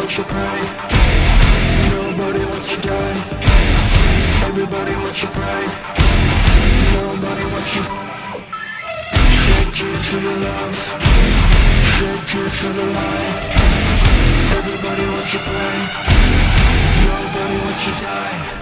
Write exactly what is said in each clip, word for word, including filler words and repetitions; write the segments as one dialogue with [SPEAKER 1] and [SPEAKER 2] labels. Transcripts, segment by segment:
[SPEAKER 1] wants to pray. Nobody wants to die. Everybody wants to pray. Nobody wants to shed tears for your love, shed tears for the lie. Everybody wants to pray. Nobody wants to die.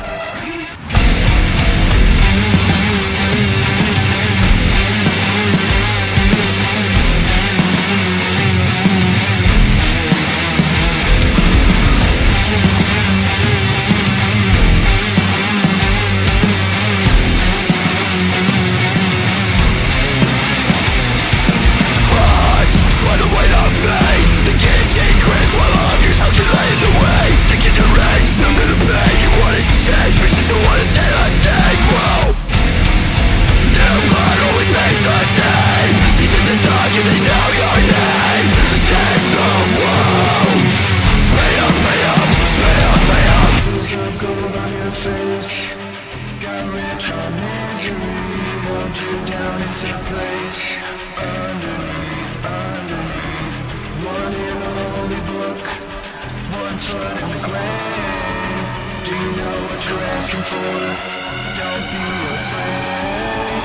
[SPEAKER 1] You're asking for, don't be afraid.